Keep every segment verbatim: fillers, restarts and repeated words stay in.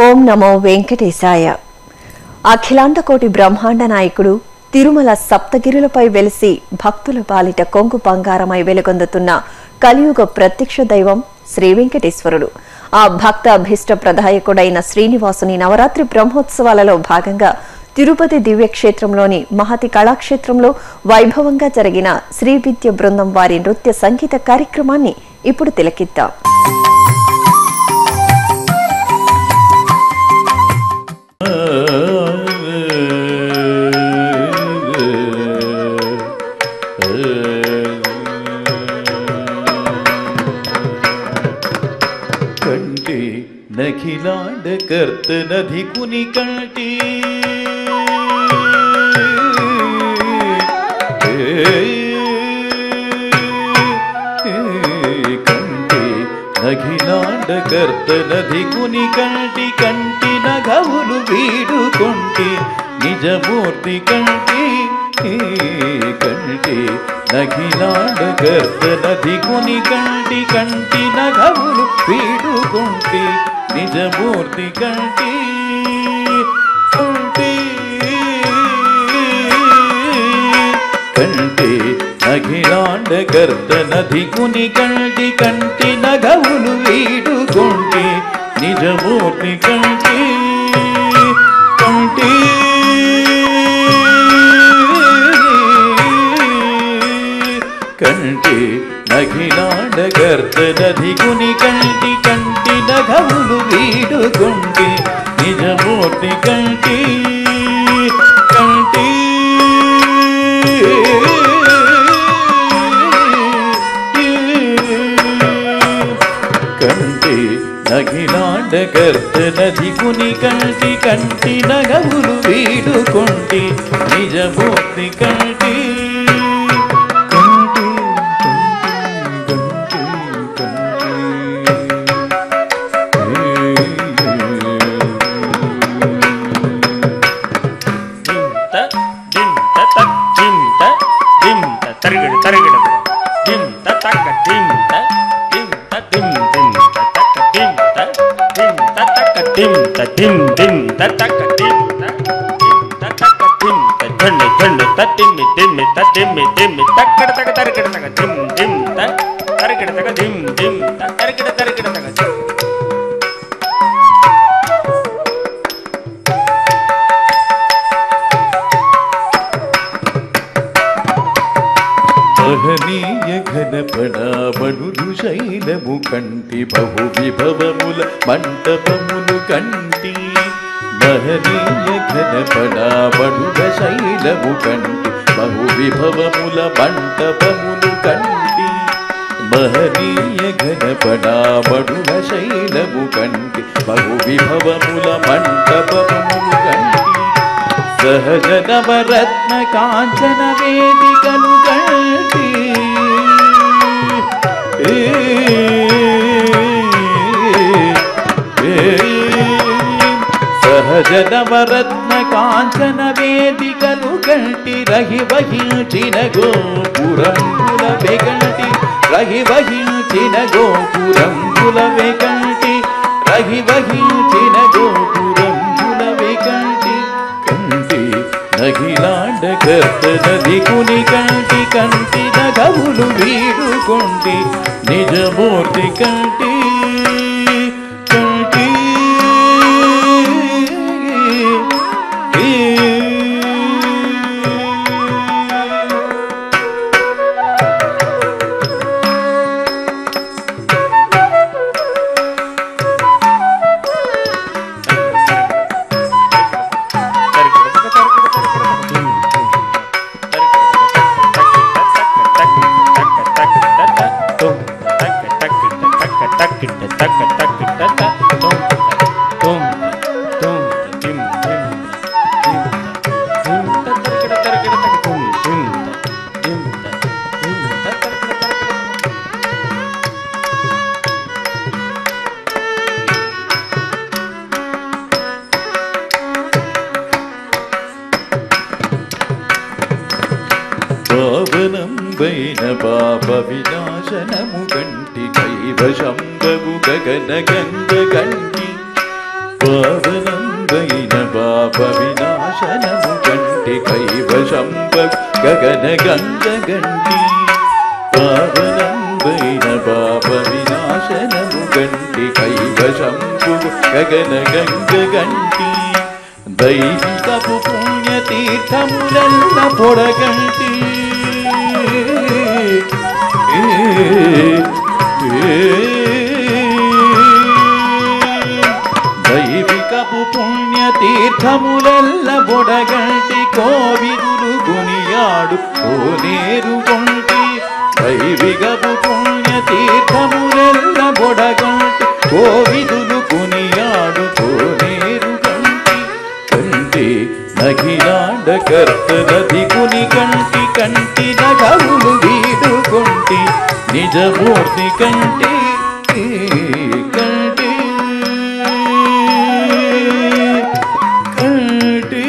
ఓం నమో వెంకటేశాయ. అఖిలాండ కోటి బ్రహ్మాండ నాయకుడు తిరుమల సప్తగిరులపై వెలిసి భక్తుల పాలిట కొంగు బంగారమై వెలుగొందుతున్న కలియుగ ప్రత్యక్ష దైవం శ్రీ వెంకటేశ్వరుడు. ఆ భక్త అభిష్ట ప్రదాయకుడైన శ్రీనివాసుని నవరాత్రి బ్రహ్మోత్సవాలలో భాగంగా తిరుపతి దివ్యక్షేత్రంలోని మహతి కళాక్షేత్రంలో వైభవంగా జరిగిన శ్రీవిద్య బృందం వారి నృత్య సంగీత కార్యక్రమాన్ని ఇప్పుడు తిలకిద్దాం. కంటి నఖిలాండ కర్త నధి కుని కంటి కంటి నఖిలాండ కర్త నధి కుని కంటి కంటి నగవులు వీడుకొంటి నిజమూర్తి కంటి కంటి నఖిలాండ కర్త నధి కుని కంటి కంటి నగవులు వీడుకొంటి నిజమూర్తి కంటి కంటి కంటి నఖిలాండ కర్త నధి కుని కంటి కంటి నగవులు వీడుకొంటి నిజమూర్తి కంటి కంటి కంటి నఖిలాండ కర్త నధి కుని కంటి కంటి నగవులు వీడుకొంటి నిజమూర్తి కంటి కంటి కంటి నఖిలాండ కర్త నధి కుని కంటి కంటి నగవులు వీడుకొంటి నిజమూర్తి కంటి dim dim tataka dim tataka dim thunne thunne tatimmi dimmi tatimmi dimmi takkada taka tarikada taka dim dim tarikada taka dim dim tarikada tarikada taka మహనీయ ఘనపడా బడులు శైలము కంటి బహు విభవముల మంటపములు కంటి మహనీయ ఘనపడా బడుల శైలము కంటి బహు విభవముల మంటపములు కంటి మహనీయ ఘనపడా బడుల శైలము కంటి బహు విభవముల మంటపములు కంటి సహజ నవరత్న కాంచన వేదికలు కంటి సహజ నవరత్న కాంచన వేదికలు కంటి రహి వహించిన గోపురంబుల వెగంటి రహి వహించిన గోపురంబుల వెగంటి రహి వహించిన గోపురంబుల వెగంటి కంటి నఖిలాండ కర్త నధి కుని కంటి కంటి నగవులు వీడుకొంటి నిజమూర్తి కంటి కంటి పావనంబైన పాప వినాశనము కంటి కైవశంబగు గగన గంగ కంటి గగన గంగ గంటి పావనంబైన పాప వినాశనము గంటి కైవశంభు గగన గంగ గంటి దైవికపు పుణ్యతీర్థములెల్ల పొడగంటి దైవికపు పుణ్యతీర్థములెల్ల పొడగంటి కోవిదులు గునియాడు కోనేరు కొంటి దైవికపు పుణ్యతీర్థములెల్ల పొడగంటి కోవిదులు గునియాడు కోనేరు కంటి కంటి నఖిలాండకర్త నది కుని కంటి కంటి నగవులు వీడుకొంటి నిజమూర్తి కంటి కంటి కంటి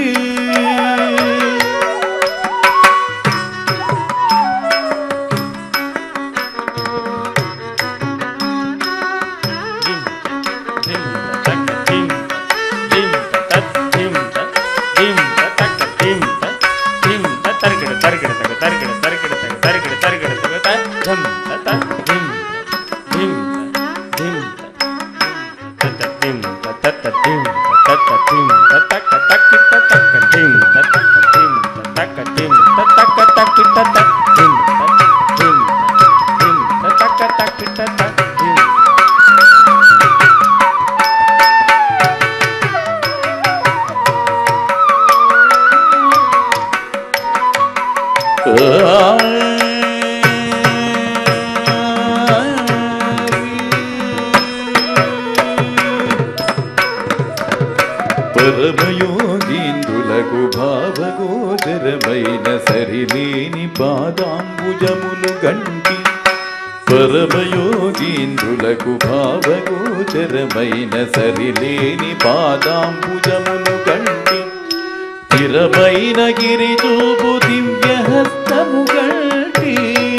పరమయోగీంద్రులకు భావగోచరమైన సరిలేని పాదాంబుజములు గంటి పరమయోగీంద్రులకు భావగోచరమైన సరిలేని పాదాంబుజములు గంటి స్థిరమైన గిరిజూపు దివ్యహస్తము గంటి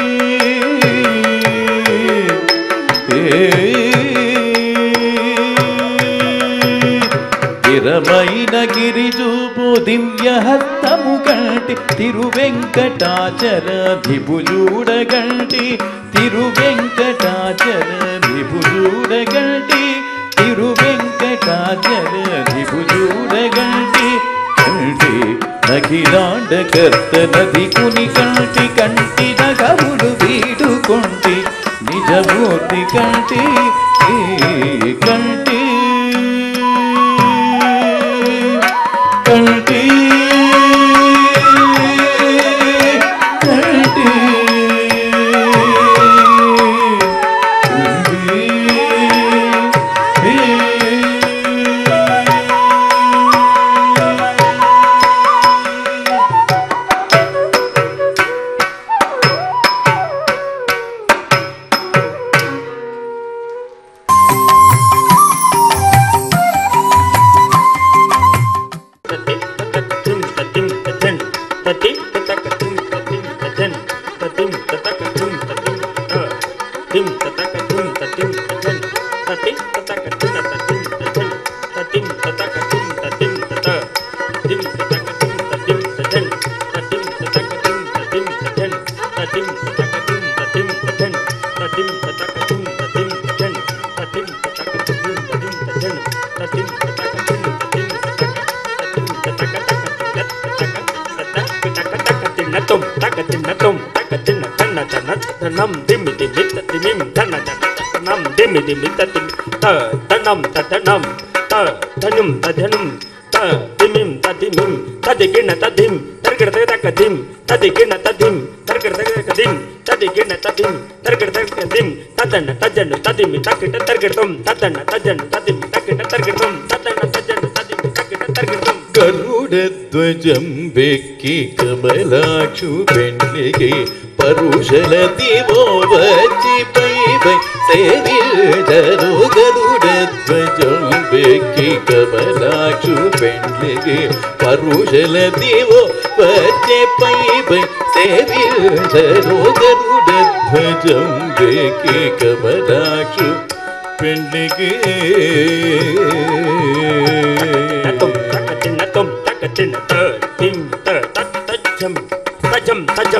స్థిరమైన గిరిజూపు దివ్యహస్తము గంటి తిరువెంకటాచల విభుజూడ గంటి తిరువెంకటాచల విభుజూడ గంటి తిరువెంకటాచల విభుజూడ గంటి కంటి నఖిలాండకర్త నది కుని కంటి కంటి నగవులు వీడుకొంటి నిజమూర్తి కంటి కంటి కంటి కంటి Nam dimmi dimmi tatimim dana dana nam dimmi dimmi tatim ta tanam tatanam ta tanum tatanum ta dimim tatimim tadigina tadim targada takadim tadigina tadim targada takadim tadigina tadim targada takadim tadana tajanu tadimi takita targadum tadana tajanu tadimi takita targadum tadana tajanu tadimi takita targadum గరుడధ్వజం వెక్కి కమలాక్షు పెండ్లికి పరుషల దివో వచ్చి పై పై సేవిల్దరు గరుడధ్వజం వెక్కి కమలాక్షు పెండ్లికి పరుషల దివో వచ్చి పై పై సేవిల్దరు గరుడధ్వజం వెక్కి కమలాక్షు పెండ్లికి Tim ta ta tim ta ta ta jam ta jam ta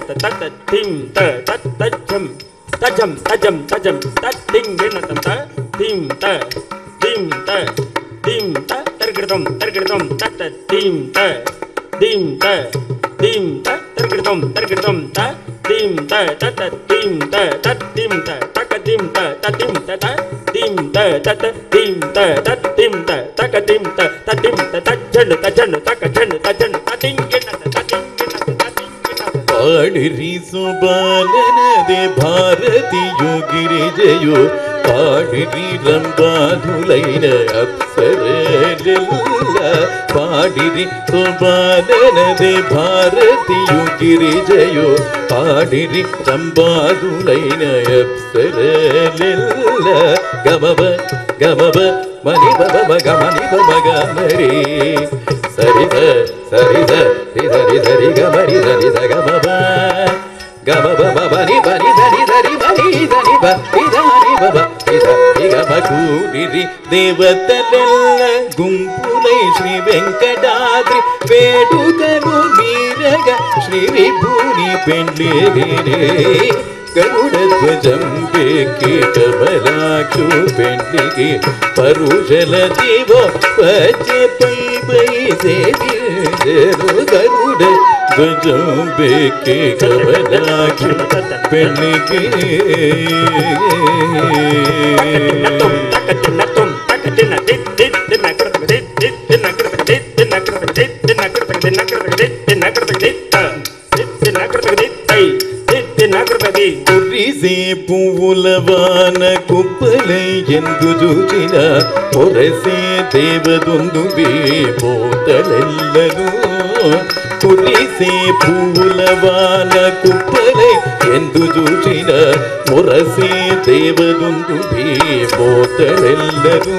tat tim ta tat tajam tajam tajam tajam tat ting gena ta tim ta tim ta tim ta targidam targidam tat tim ta tim ta tim ta targidam targidam ta tim ta tat tim ta tat tim ta tak tim ta tat tim ta ta tim ta tat tim ta tat tim ta tak tim ta tat tim ta tat jan ta jan tak jan ta jan ta ting gena ta ting పాడిరి సుబాలనదే భారతీయో గిరిజయో పాడిరి రంబాధులైన అప్సరలెల్ల పాడిరి సుబాలనదే భారతీయో గిరిజయో పాడిరి రంబాధులైన అప్సరలెల్ల గమవ గమవ మని బమ గమని బమ గమరే సరిద సరిద రిదరి దరి గమరి దరి దగమబ గమబ బని బని దరి దరి బని దని బ ఇదని బబ ఇద ఇగమకూరి దేవతలెల్ల గుంపులై శ్రీ వెంకటాద్రి వేడుకను మీరగ శ్రీ విభూని పెండ్లిగిరే గరుడధ్వజం వెక్కి కమలాక్షు పెండ్లిగి పరుషల జీవో పచ్చే పై పై సేవించెరు గరుడ ధ్వజం వెక్కి కమలాక్షు పెండ్లిగి కురిసే పువ్వుల వాన కుప్పలై ఎందు చూచిన పొరసే దేవదుందువే పోతలెల్లను కురిసే పువ్వుల వాన కుప్పలై ఎందు చూచిన పొరసే దేవదుందువే పోతలెల్లను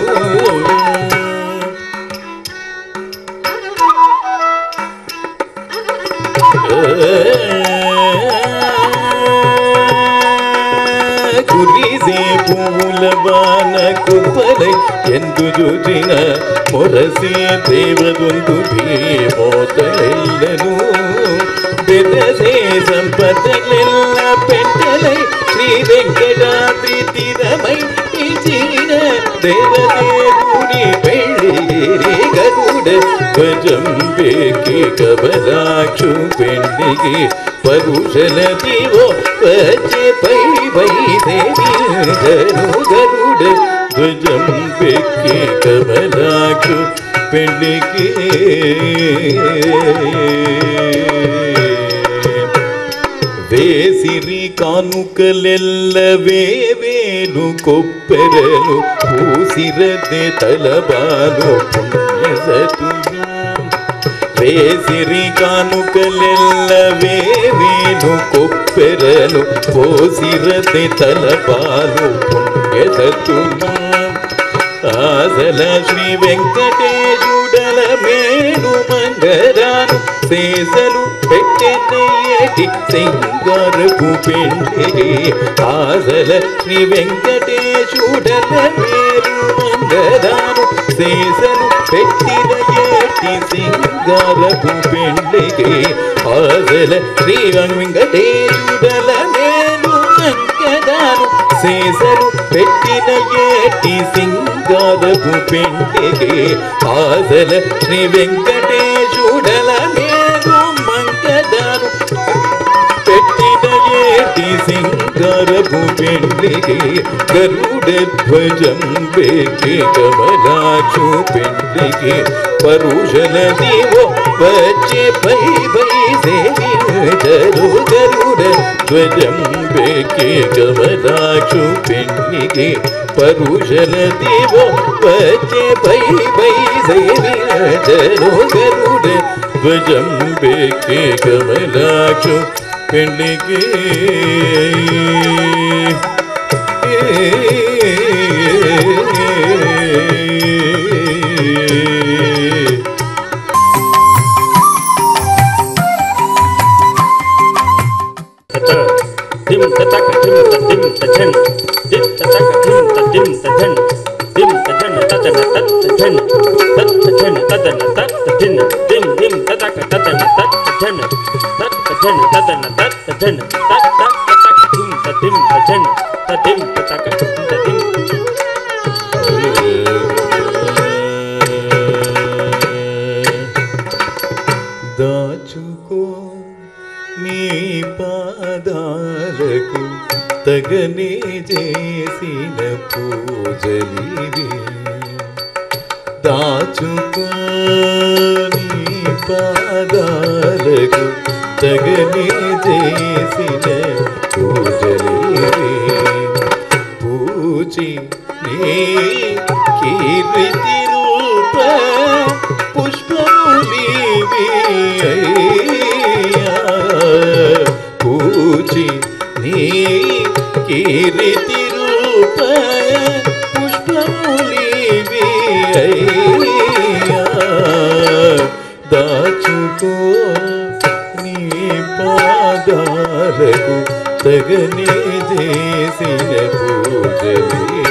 కురిసే పువ్వుల వాన కుప్పలై ఎందు చూచిన మొరసే దేవదుందువే పోతలెల్లను బెదసే సంపదలెల్ల పెట్టలై శ్రీ వెంకటాద్రి తీరమై ఇచ్చిన దేవదేవుని పెళ్ళిగిరి గరుడ ధ్వజం వెక్కి కమలాక్షు పెండ్లిగి పరుషల జీవో పచ్చే పై పై సేవించెరు గరుడ ధ్వజం వెక్కి కమలాక్షు పెండ్లిగి వేసిరి కానుకలెల్ల వేవేలు కొప్పెరలు పూసిరదే తలబాలు పుణ్యసతులు వేసిరి కానుకలెల్ల వేవేలు కొప్పెరలు పోసిరదే తలబాలు పుణ్యసతులు ఆసల శ్రీ వెంకటేశుడల మేలు మంగరాను శేషలు పెట్టెనయ్యటి సింగారపు పెండ్లిగి ఆసల శ్రీ వెంకటేశుడల మేలు మంగరాను శేషలు పెట్టినయ్యటి సింగారపు పెండ్లిగి ఆసల శ్రీ వెంకటేశుడల మేలు మంగరాను శేషలు పెట్టిన ఏటి సింగారపు పెండ్లిగి ఆసల శ్రీ వెంకటేశుడల మేలు మంగదాను పెట్టిన ఏటి సింగారపు పెండ్లిగి గరుడ ధ్వజం వెక్కి కమలాక్షు పెండ్లిగి పరుషల దీవో వచ్చే పై పై సేవించెరు గరుడ ధ్వజం వెక్కి కమలాక్షు పెండ్లిగి పరుషల దీవో వచ్చే పై పై సేవించెరు గరుడ ధ్వజం వెక్కి కమలాక్షు పెండ్లిగి ధన్ జండ తక్ తక్ తక్ తిం తిం జండ తిం తక్ తిం దాచుకో నీ పాదాలకు తగనే చేసిన పూజలివి దాచుకో నీ పాదాలకు తగనే చేసిన పూజలివి పూచి నీ కీర్తి రూప పుష్పములివి పూచి నీ కీర్తి రూప పుష్పములివి దాచుకో నీ పాదాలకు తగనే చేసిన పూజలి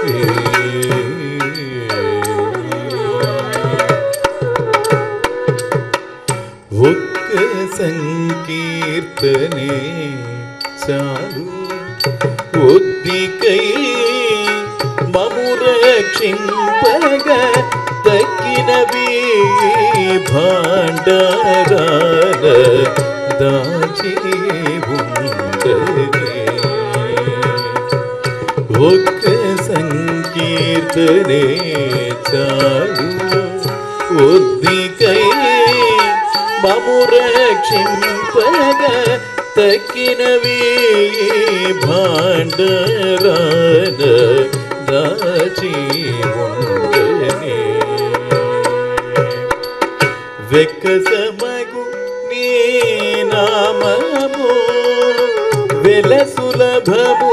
ఒక్క సంకీర్తనే చాలు ఒద్దికై మము రక్షింపగ దక్కినవి భాండారాల దాచి ఉంటది ఒక్క సంకీర్తనే చాలు ఒద్దికై మము రక్షింపగ తక్కినవి భాండారాల దాచి ఉండని వెక్కసమగు నీ నామము వెల సులభము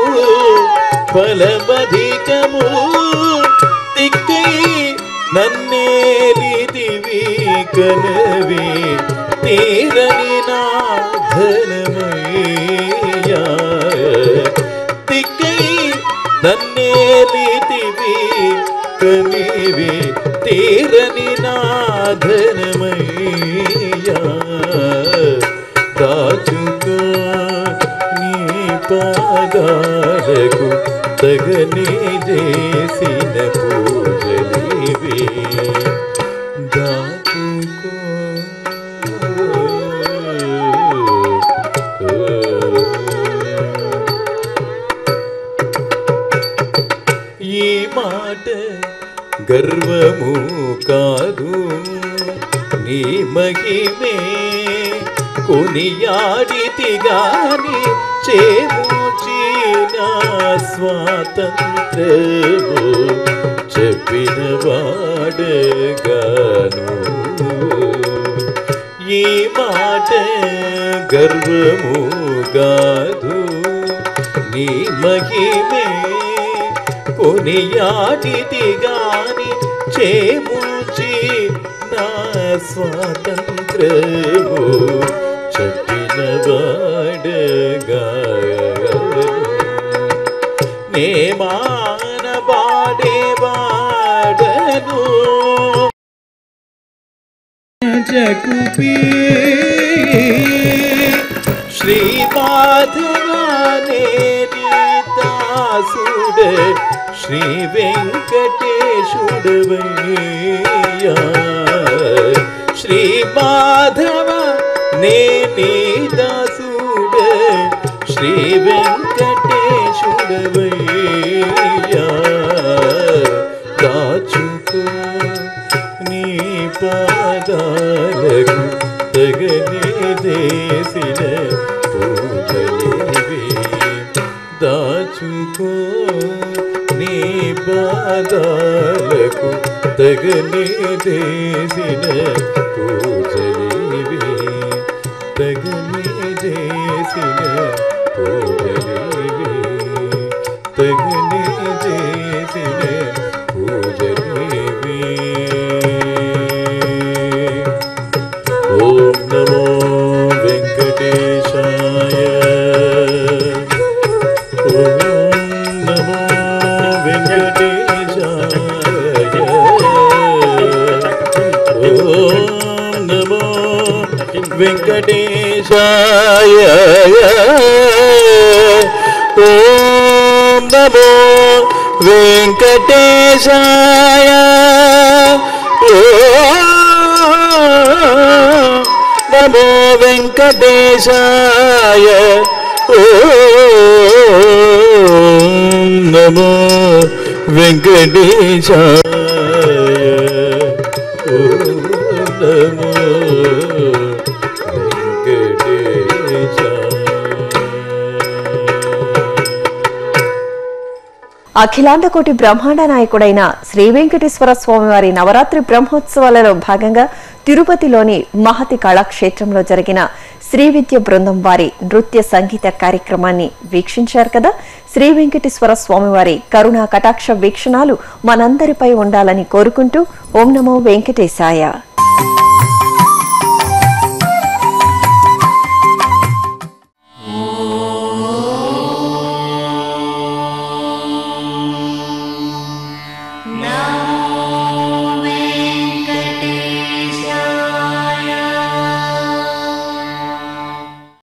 ఫలమధికము తిక్కై నన్నేలిదివి కనవి తీరని నా ధనమయ్యా తిక్కై నన్నేలిదివి కనివి తీరని నా ధనమయ్యా దాచుకో నీ పాదాలకు తగనే చేసిన పూజలివి దాచుకో ఈ మాట గర్వము కాదు నీ మహిమే కొనియాడితి గాని చేమూచిన స్వాతంత్రము చెప్పిన వాడగాను ఈ మాట గర్వము కాదు నీ మహిమే కొనియాడితి గాని చేమూచి నా స్వాతంత్రము చెప్పిన వాడగాను నే మానవాడేవాడను జకుపి శ్రీ మాధవానే దాసుడ శ్రీ వెంకటేశుడవయ్యా శ్రీ మాధవ నే దాసుడ శ్రీ వెంకటేశుడవయ్యా దాచుకో నీ పాదాలకు తగనే చేసిన పూజలివి దాచుకో నీ పాదాలకు తగనే చేసిన పూజలివి తగనే చేసిన పూజలివి తగనే చేసిన పూజలివి ఓం నమో వెంకటేశాయ ఓం నమో వెంకటేశాయ ఓం నమో వెంకటేశాయ ఓం నమో వెంకటేశాయ ఓం నమో వెంకటేశాయ ఓం నమో వెంకటేశాయ ఓం నమో అఖిలాండకోటి బ్రహ్మాండ నాయకుడైన శ్రీ వెంకటేశ్వర స్వామివారి నవరాత్రి బ్రహ్మోత్సవాలలో భాగంగా తిరుపతిలోని మహతి కళాక్షేత్రంలో జరిగిన శ్రీవిద్య బృందం వారి నృత్య సంగీత కార్యక్రమాన్ని వీక్షించారు కదా. శ్రీ వెంకటేశ్వర స్వామివారి కరుణా కటాక్ష వీక్షణాలు మనందరిపై ఉండాలని కోరుకుంటూ ఓం నమో వెంకటేశాయ.